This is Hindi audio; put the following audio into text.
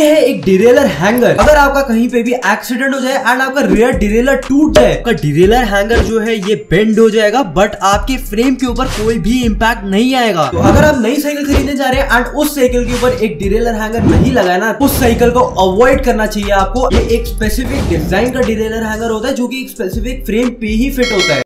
ये है एक डिरेलर हैंगर। अगर आपका कहीं पे भी एक्सीडेंट हो जाए एंड आपका रियर डिरेलर टूट जाए, आपका डिरेलर हैंगर जो है ये बेंड हो जाएगा, बट आपके फ्रेम के ऊपर कोई भी इम्पैक्ट नहीं आएगा। तो अगर आप नई साइकिल खरीदने जा रहे हैं एंड उस साइकिल के ऊपर एक डिरेलर हैंगर नहीं लगा ना, उस साइकिल को अवॉइड करना चाहिए आपको। ये एक स्पेसिफिक डिजाइन का डिरेलर हैंगर होता है जो कि एक स्पेसिफिक फ्रेम पे ही फिट होता है।